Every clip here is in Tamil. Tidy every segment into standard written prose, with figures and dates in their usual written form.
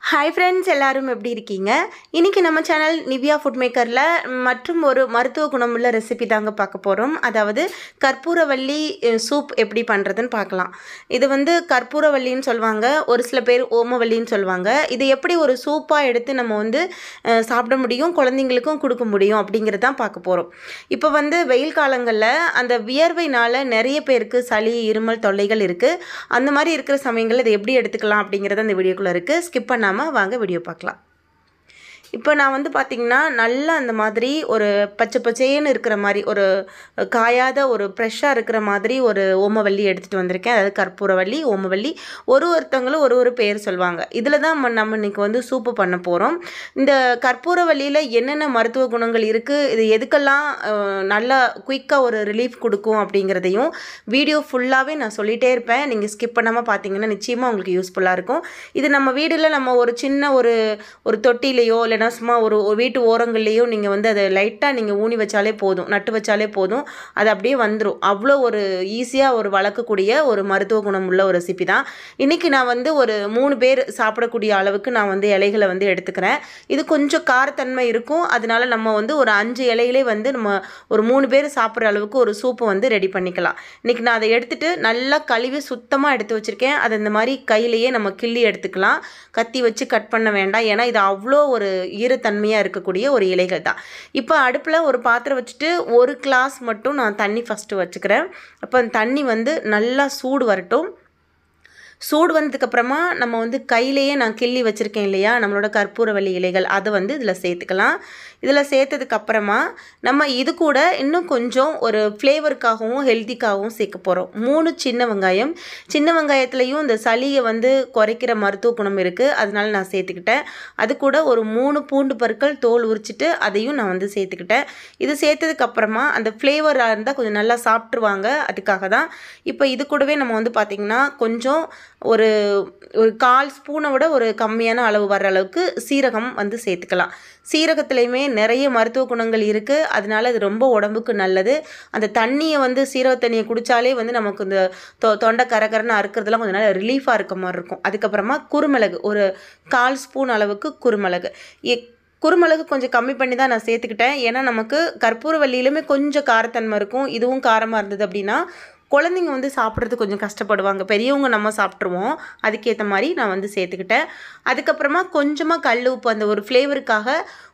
ஹாய் ஃப்ரெண்ட்ஸ், எல்லாரும் எப்படி இருக்கீங்க? இன்றைக்கி நம்ம சேனல் நிவ்யா ஃபுட் மேக்கரில் மற்றும் ஒரு மருத்துவ குணமுள்ள ரெசிபி தாங்க பார்க்க போகிறோம். அதாவது கற்பூரவள்ளி சூப் எப்படி பண்ணுறதுன்னு பார்க்கலாம். இது கற்பூரவள்ளின்னு சொல்லுவாங்க, ஒரு சில பேர் ஓமவல்லின்னு சொல்லுவாங்க. இது எப்படி ஒரு சூப்பாக எடுத்து நம்ம சாப்பிட முடியும், குழந்தைங்களுக்கும் கொடுக்க முடியும் அப்படிங்கிறது தான் பார்க்க போகிறோம். இப்போ வெயில் காலங்களில் அந்த வியர்வைனால் நிறைய பேருக்கு சளி இருமல் தொல்லைகள் இருக்குது. அந்த மாதிரி இருக்கிற சமயங்களில் இதை எப்படி எடுத்துக்கலாம் அப்படிங்கிறது அந்த வீடியோக்குள்ளே இருக்குது. ஸ்கிப் பண்ணாமல் வாங்க வீடியோ பார்க்கலாம். இப்போ நான் பார்த்திங்கன்னா நல்லா அந்த மாதிரி ஒரு பச்சை பச்சைன்னு இருக்கிற மாதிரி ஒரு காயாத ஒரு ஃப்ரெஷ்ஷாக இருக்கிற மாதிரி ஒரு ஓமவல்லி எடுத்துகிட்டு வந்திருக்கேன். அதாவது கற்பூரவள்ளி, ஓமவல்லி, ஒருத்தவங்களும் ஒரு பேர் சொல்லுவாங்க. இதில் தான் நம்ம இன்றைக்கி சூப்பு பண்ண போகிறோம். இந்த கற்பூரவல்லியில் என்னென்ன மருத்துவ குணங்கள் இருக்குது, இது எதுக்கெல்லாம் நல்லா குயிக்காக ஒரு ரிலீஃப் கொடுக்கும் அப்படிங்கிறதையும் வீடியோ ஃபுல்லாகவே நான் சொல்லிகிட்டே இருப்பேன். நீங்கள் ஸ்கிப் பண்ணாமல் பார்த்தீங்கன்னா நிச்சயமாக உங்களுக்கு யூஸ்ஃபுல்லாக இருக்கும். இது நம்ம வீடில் நம்ம ஒரு சின்ன ஒரு தொட்டிலையோ இல்லைனா சும்மா ஒரு வீட்டு ஓரங்கள்லேயோ நீங்கள் அதை லைட்டாக நீங்கள் ஊனி வச்சாலே போதும், நட்டு வச்சாலே போதும், அது அப்படியே வந்துடும். அவ்வளோ ஒரு ஈஸியாக ஒரு வளர்க்கக்கூடிய ஒரு மருத்துவ குணம் உள்ள ஒரு ரெசிபி தான். இன்றைக்கி நான் ஒரு 3 பேர் சாப்பிடக்கூடிய அளவுக்கு நான் இலைகளை எடுத்துக்கிறேன். இது கொஞ்சம் காரத்தன்மை இருக்கும். அதனால நம்ம ஒரு 5 இலைகளே நம்ம ஒரு 3 பேர் சாப்பிட்ற அளவுக்கு ஒரு சூப்பு ரெடி பண்ணிக்கலாம். இன்றைக்கி நான் அதை எடுத்துகிட்டு நல்லா கழுவி சுத்தமாக எடுத்து வச்சுருக்கேன். அதை இந்த மாதிரி கையிலேயே நம்ம கிள்ளி எடுத்துக்கலாம். கத்தி வச்சு கட் பண்ண வேண்டாம். ஏன்னா இது அவ்வளோ ஒரு ஈரத்தன்மையாக இருக்கக்கூடிய ஒரு இலைகள் தான். இப்போ அடுப்பில் ஒரு பாத்திரம் வச்சுட்டு 1 கிளாஸ் மட்டும் நான் தண்ணி ஃபஸ்ட்டு வச்சுக்கிறேன். அப்போ அந்த தண்ணி நல்லா சூடு வரட்டும். சூடு வந்ததுக்கப்புறமா நம்ம கையிலேயே நான் கிள்ளி வச்சுருக்கேன் இல்லையா நம்மளோட கற்பூரவல்லி இலைகள், அதை இதில் சேர்த்துக்கலாம். இதில் சேர்த்ததுக்கப்புறமா நம்ம இது கூட இன்னும் கொஞ்சம் ஒரு ஃப்ளேவருக்காகவும் ஹெல்த்திக்காகவும் சேர்க்க போகிறோம். 3 சின்ன வெங்காயம். சின்ன வெங்காயத்துலேயும் இந்த சளியை குறைக்கிற மருத்துவ குணம் இருக்குது, அதனால நான் சேர்த்துக்கிட்டேன். அது கூட ஒரு 3 பூண்டு பற்கள் தோல் உரிச்சிட்டு அதையும் நான் சேர்த்துக்கிட்டேன். இது சேர்த்ததுக்கப்புறமா அந்த ஃப்ளேவராக இருந்தால் கொஞ்சம் நல்லா சாப்பிட்ருவாங்க, அதுக்காக தான். இப்போ இது கூடவே நம்ம பார்த்திங்கன்னா கொஞ்சம் ஒரு 1/4 ஸ்பூனை விட ஒரு கம்மியான அளவு வர்ற அளவுக்கு சீரகம் சேர்த்துக்கலாம். சீரகத்துலேயுமே நிறைய மருத்துவ குணங்கள் இருக்குது, அதனால அது ரொம்ப உடம்புக்கு நல்லது. அந்த தண்ணியை சீரக தண்ணியை குடித்தாலே நமக்கு இந்த தொண்டை கரகரன்னு அறுக்கிறதுலாம் கொஞ்சம் நல்லா ரிலீஃபாக இருக்க மாதிரி இருக்கும். அதுக்கப்புறமா குருமிளகு, ஒரு 1/4 ஸ்பூன் அளவுக்கு குருமிளகு. குருமிளகு கொஞ்சம் கம்மி பண்ணி தான் நான் சேர்த்துக்கிட்டேன். ஏன்னா நமக்கு கற்பூரவல்லியிலுமே கொஞ்சம் காரத்தன்மை இருக்கும். இதுவும் காரமாக இருந்தது அப்படின்னா குழந்தைங்க சாப்பிட்றது கொஞ்சம் கஷ்டப்படுவாங்க. பெரியவங்க நம்ம சாப்பிட்ருவோம். அதுக்கேற்ற மாதிரி நான் சேர்த்துக்கிட்டேன். அதுக்கப்புறமா கொஞ்சமாக கல் உப்பு, அந்த ஒரு ஃப்ளேவருக்காக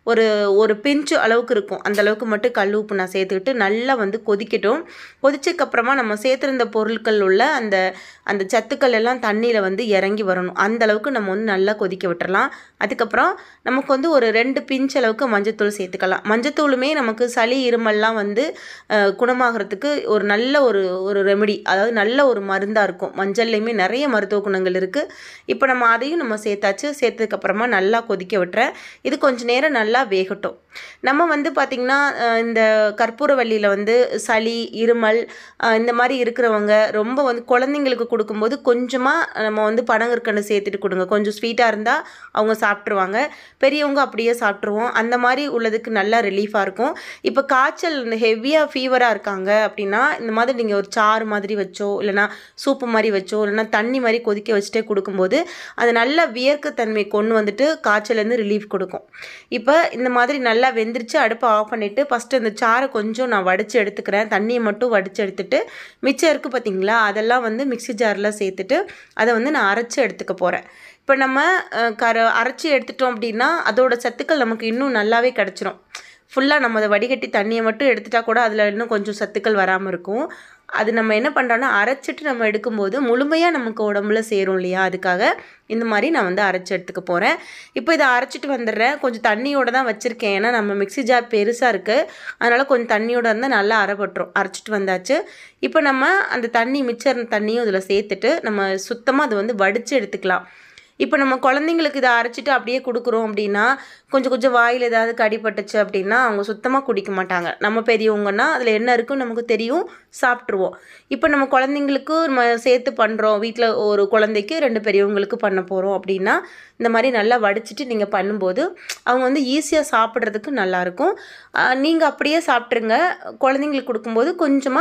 ஒரு பிஞ்சு அளவுக்கு இருக்கும், அந்த அளவுக்கு மட்டும் கல் உப்பு நான் சேர்த்துக்கிட்டு நல்லா கொதிக்கட்டும். கொதிச்சதுக்கப்புறமா நம்ம சேர்த்துருந்த பொருட்கள் உள்ள அந்த சத்துக்கள் எல்லாம் தண்ணியில் இறங்கி வரணும். அந்த அளவுக்கு நம்ம நல்லா கொதிக்க விட்டுறலாம். அதுக்கப்புறம் நமக்கு ஒரு 2 பிஞ்ச் அளவுக்கு மஞ்சத்தூள் சேர்த்துக்கலாம். மஞ்சத்தூளுமே நமக்கு சளி இருமல்லாம் குணமாகறதுக்கு ஒரு நல்ல ஒரு ரெமெடி, அதாவது நல்ல ஒரு மருந்தாக இருக்கும். மஞ்சள்லேயுமே நிறைய மருத்துவ குணங்கள் இருக்குது. இப்போ நம்ம அதையும் நம்ம சேர்த்ததுக்கப்புறமா நல்லா கொதிக்க விட்டுறேன். இது கொஞ்சம் நேரம் நல்லா வேகட்டும். நம்ம பார்த்திங்கன்னா இந்த கற்பூரவல்லியில் சளி இருமல் இந்த மாதிரி இருக்கிறவங்க ரொம்ப குழந்தைங்களுக்கு கொடுக்கும்போது கொஞ்சமாக நம்ம பனங்கற்கண்டு சேர்த்துட்டு கொடுங்க. கொஞ்சம் ஸ்வீட்டாக இருந்தால் அவங்க சாப்பிட்ருவாங்க. பெரியவங்க அப்படியே சாப்பிட்ருவோம். அந்த மாதிரி உள்ளதுக்கு நல்லா ரிலீஃபாக இருக்கும். இப்போ காய்ச்சல் இந்த ஹெவியாக ஃபீவராக இருக்காங்க அப்படின்னா இந்த மாதிரி நீங்கள் ஒரு சாறு மாதிரி வச்சோ இல்லைனா சூப்பு மாதிரி வச்சோ இல்லைனா தண்ணி மாதிரி கொதிக்க வச்சுட்டே கொடுக்கும்போது அது நல்லா வியர்க்கத்தன்மை கொண்டு காய்ச்சலேருந்து ரிலீஃப் கொடுக்கும். இப்போ இந்த மாதிரி நல்லா வெந்துருச்சு. அடுப்பை ஆஃப் பண்ணிவிட்டு ஃபஸ்ட்டு அந்த சாறை கொஞ்சம் நான் வடித்து எடுத்துக்கிறேன். தண்ணியை மட்டும் வடித்து எடுத்துகிட்டு மிச்சம் இருக்குது பார்த்திங்களா, அதெல்லாம் மிக்ஸி ஜாரில் சேர்த்துட்டு அதை நான் அரைச்சி எடுத்துக்க போகிறேன். இப்போ நம்ம அரைச்சி எடுத்துட்டோம் அப்படின்னா அதோட சத்துக்கள் நமக்கு இன்னும் நல்லாவே கிடச்சிரும். ஃபுல்லாக நம்ம அதை வடிகட்டி தண்ணியை மட்டும் எடுத்துட்டா கூட அதில் இன்னும் கொஞ்சம் சத்துக்கள் வராமல் இருக்கும். அது நம்ம என்ன பண்ணுறோன்னா அரைச்சிட்டு நம்ம எடுக்கும்போது முழுமையாக நமக்கு உடம்புல சேரும் இல்லையா, அதுக்காக இந்த மாதிரி நான் அரைச்சி எடுத்துக்க போகிறேன். இப்போ இதை அரைச்சிட்டு வந்துடுறேன். கொஞ்சம் தண்ணியோடு தான் வச்சுருக்கேன், ஏன்னா நம்ம மிக்ஸி ஜார் பெருசாக இருக்குது, அதனால் கொஞ்சம் தண்ணியோடு இருந்தால் நல்லா அரைப்பட்டுரும். அரைச்சிட்டு வந்தாச்சு. இப்போ நம்ம அந்த மிச்சம் தண்ணியும் இதில் சேர்த்துட்டு நம்ம சுத்தமாக அதை வடித்து எடுத்துக்கலாம். இப்போ நம்ம குழந்தைங்களுக்கு இதை அரைச்சிட்டு அப்படியே கொடுக்குறோம் அப்படின்னா கொஞ்சம் வாயில் ஏதாவது கடிப்பட்டுச்சு அப்படின்னா அவங்க சுத்தமாக குடிக்க மாட்டாங்க. நம்ம பெரியவங்கன்னா அதில் என்ன இருக்குன்னு நமக்கு தெரியும், சாப்பிட்ருவோம். இப்போ நம்ம குழந்தைங்களுக்கு நம்ம சேர்த்து பண்ணுறோம், வீட்டில் ஒரு குழந்தைக்கு 2 பெரியவங்களுக்கு பண்ண போகிறோம் அப்படின்னா இந்த மாதிரி நல்லா வடிச்சிட்டு நீங்கள் பண்ணும்போது அவங்க ஈஸியாக சாப்பிட்றதுக்கு நல்லாயிருக்கும். நீங்கள் அப்படியே சாப்பிட்ருங்க. குழந்தைங்களுக்கு கொடுக்கும்போது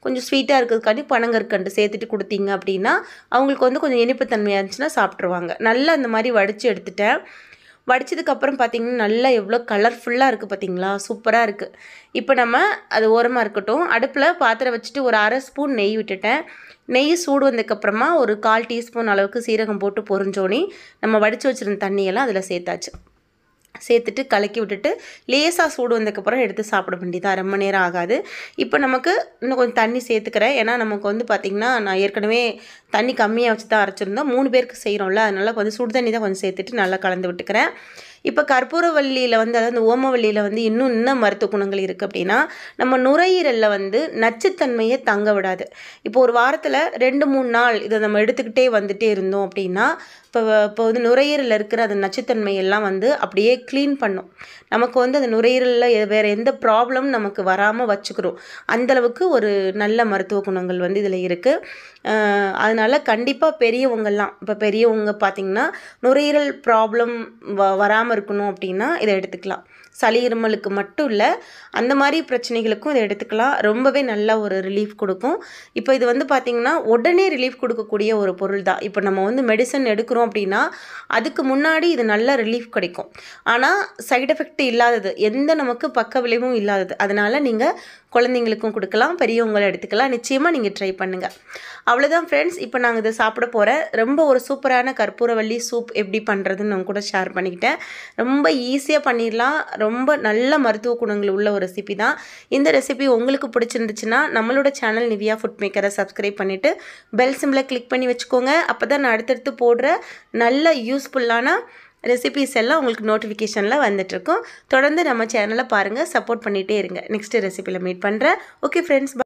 கொஞ்சம் ஸ்வீட்டாக இருக்கிறதுக்காண்டி பனங்கற்கண்டு சேர்த்துட்டு கொடுத்தீங்க அப்படின்னா அவங்களுக்கு வந்து கொஞ்சம் இனிப்புத்தன்மையாக இருந்துச்சுன்னா சாப்பிட்ருவாங்க. நல்லா அந்த மாதிரி வடித்து எடுத்துட்டேன். வடித்ததுக்கப்புறம் பார்த்திங்கன்னா நல்லா எவ்வளோ கலர்ஃபுல்லாக இருக்குது பார்த்திங்களா, சூப்பராக இருக்குது. இப்போ நம்ம அது ஓரமாக இருக்கட்டும். அடுப்பில் பாத்திரம் வச்சுட்டு ஒரு 1/2 ஸ்பூன் நெய் விட்டுட்டேன். நெய் சூடு வந்ததுக்கப்புறமா ஒரு 1/4 டீஸ்பூன் அளவுக்கு சீரகம் போட்டு பொரிஞ்சோனே நம்ம வடித்து வச்சுருந்த தண்ணியெல்லாம் அதில் சேர்த்தாச்சு. சேர்த்துட்டு கலக்கி விட்டுட்டு லேசாக சூடு வந்ததுக்கப்புறம் எடுத்து சாப்பிட வேண்டியதான். ரொம்ப நேரம் ஆகாது. இப்போ நமக்கு இன்னும் கொஞ்சம் தண்ணி சேர்த்துக்கிறேன். ஏன்னா நமக்கு வந்து பார்த்திங்கன்னா நான் ஏற்கனவே தண்ணி கம்மியாக வச்சு தான் அரைச்சிருந்தோம். 3 பேருக்கு செய்கிறோம்ல, அதனால் கொஞ்சம் சுடு தண்ணி தான் கொஞ்சம் சேர்த்துட்டு நல்லா கலந்து விட்டுக்கிறேன். இப்போ கற்பூரவல்லியில் வந்து அதாவது ஓமவல்லியில் வந்து இன்னும் மருத்துவ குணங்கள் இருக்குது அப்படின்னா நம்ம நுரையீரலில் வந்து நச்சுத்தன்மையை தங்க விடாது. இப்போ ஒரு வாரத்தில் 2-3 நாள் இதை நம்ம எடுத்துக்கிட்டே வந்துட்டே இருந்தோம் அப்படின்னா இப்போ வந்து நுரையீரலில் இருக்கிற அந்த நச்சுத்தன்மையெல்லாம் வந்து அப்படியே க்ளீன் பண்ணும். நமக்கு வந்து அந்த நுரையீரலில் வேறு எந்த ப்ராப்ளம் நமக்கு வராமல் வச்சுக்கிறோம். அந்தளவுக்கு ஒரு நல்ல மருத்துவ குணங்கள் வந்து இதில் இருக்குது. அதனால் கண்டிப்பாக பெரியவங்கள்லாம் இப்போ பெரியவங்க பார்த்திங்கன்னா நுரையீரல் ப்ராப்ளம் வராமல் இருக்கணும் அப்படின்னா இதை எடுத்துக்கலாம். சளி இருமலுக்கு மட்டும் இல்லை, அந்த மாதிரி பிரச்சனைகளுக்கும் இதை எடுத்துக்கலாம். ரொம்பவே நல்ல ஒரு ரிலீஃப் கொடுக்கும். இப்போ இது வந்து பார்த்திங்கன்னா உடனே ரிலீஃப் கொடுக்கக்கூடிய ஒரு பொருள் தான். இப்போ நம்ம வந்து மெடிசன் எடுக்கிறோம் அப்படின்னா அதுக்கு முன்னாடி இது நல்ல ரிலீஃப் கிடைக்கும். ஆனால் சைடு எஃபெக்ட் இல்லாதது, எந்த நமக்கு பக்க விளைவும் இல்லாதது. அதனால் நீங்கள் குழந்தைங்களுக்கும் கொடுக்கலாம், பெரியவங்களை எடுத்துக்கலாம். நிச்சயமாக நீங்கள் ட்ரை பண்ணுங்கள். அவ்வளோதான் ஃப்ரெண்ட்ஸ். இப்போ நாங்கள் இதை சாப்பிட போகிறேன். ரொம்ப ஒரு சூப்பரான கற்பூரவல்லி சூப் எப்படி பண்ணுறதுன்னு நான் கூட ஷேர் பண்ணிக்கிட்டேன். ரொம்ப ஈஸியாக பண்ணிடலாம். ரொம்ப நல்ல மருத்துவ குணங்கள் உள்ள ஒரு ரெசிபி தான். இந்த ரெசிபி உங்களுக்கு பிடிச்சிருந்துச்சுன்னா நம்மளோட சேனல் நிவியா ஃபுட் மேக்கரை சப்ஸ்கிரைப் பண்ணிவிட்டு பெல் சிம்பிளை கிளிக் பண்ணி வச்சுக்கோங்க. அப்போ தான் நான் அடுத்தடுத்து போடுற நல்ல யூஸ்ஃபுல்லான ரெசிபிஸ் எல்லாம் உங்களுக்கு நோட்டிஃபிகேஷனில் வந்துட்டுருக்கும். தொடர்ந்து நம்ம சேனலை பாருங்கள், சப்போர்ட் பண்ணிகிட்டே இருங்க. நெக்ஸ்ட் ரெசிபியில் மீட் பண்ணுறேன். Okay friends.